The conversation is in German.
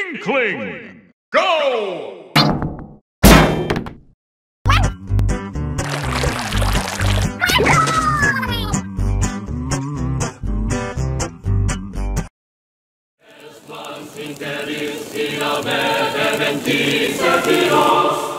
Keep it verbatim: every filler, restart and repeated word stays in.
Inkling, go! Es man fingeris in a vede ventice dios.